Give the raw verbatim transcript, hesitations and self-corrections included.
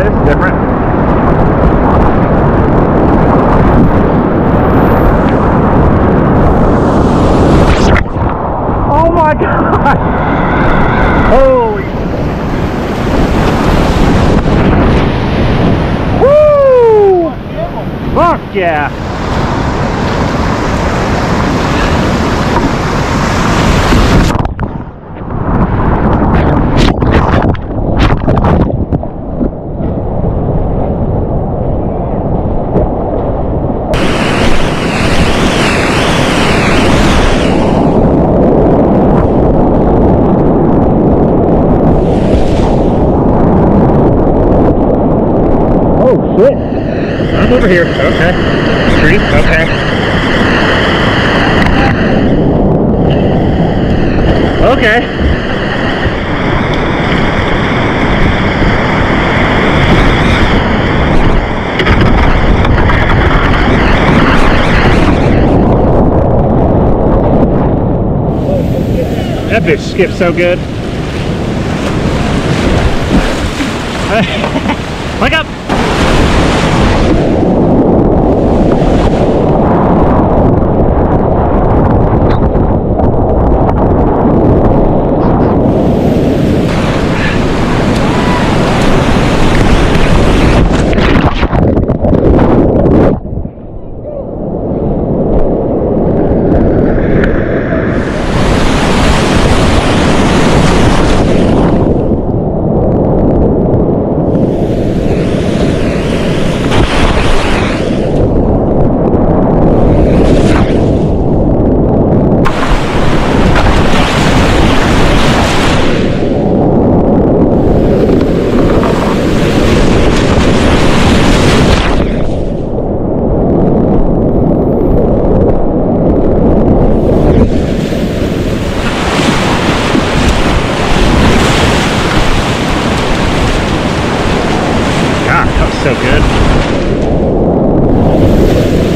Okay, it's different. Oh my god! Holy! Woo! Fuck yeah! Shit. I'm over here. Okay. Street. Okay. Okay. That bitch skips so good. Wake up! So good.